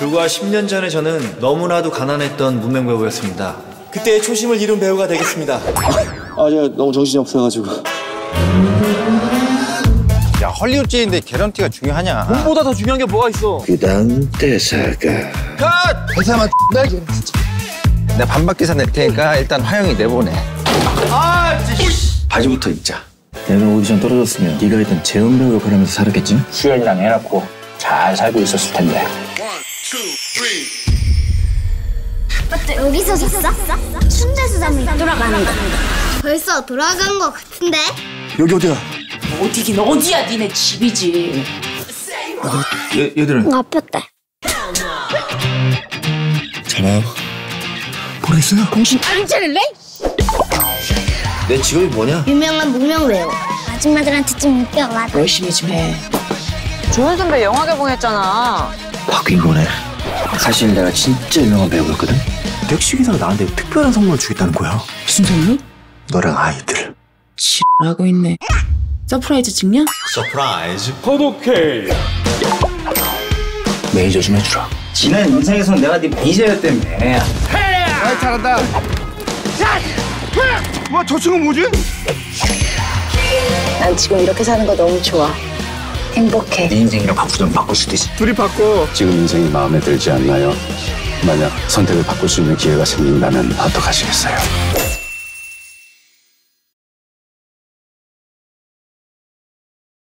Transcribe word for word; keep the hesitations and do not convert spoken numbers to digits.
불과 십 년 전에 저는 너무나도 가난했던 무명 배우였습니다. 그때의 초심을 잃은 배우가 되겠습니다. 아, 제가 너무 정신이 없어가지고. 야, 헐리우드인데 개런티가 중요하냐? 돈보다 더 중요한 게 뭐가 있어? 그 다음 대사가. 컷! 대사만 X나 진짜. 내가 반박기사 낼 테니까 일단 화영이 내보내. 아, 진짜. 바지부터 입자. 내가 오디션 떨어졌으면 네가 했던 재훈 배우 역할 하면서 살았겠지? 수연이랑 애 낳고 잘 살고 있었을 텐데. 맞다, 여기서 잤어? 순대수담이 돌아가는 거. 벌써 돌아간 거 같은데? 여기 어디야? 어디긴 어디야, 니네 집이지. 얘, 얘들은? 아팠대. 잘 봐요. 모르겠어요. 정신 안 차릴래? 내 직업이 뭐냐? 유명한 무명 배우. 아줌마들한테 좀 웃겨봐. 열심히 좀 해. 조은 선배 영화 개봉했잖아. 바뀐 거네. 사실 내가 진짜 유명한 배우였거든. 택시 기사가 나한테 특별한 선물을 주겠다는 거야. 무슨 선물? 너랑 아이들. 하고 있네. 서프라이즈 찍냐? 서프라이즈. 매니저 좀 해주라. 지난 인생에서는 내가 네 매니저였다며. 아, 잘한다. 와, 저 친구 뭐지? 난 지금 이렇게 사는 거 너무 좋아. 행복해. 네 인생이랑 바꾸면 바꿀 수도 있어. 둘이 바꿔. 지금 인생이 마음에 들지 않나요? 만약 선택을 바꿀 수 있는 기회가 생긴다면 어떡하시겠어요?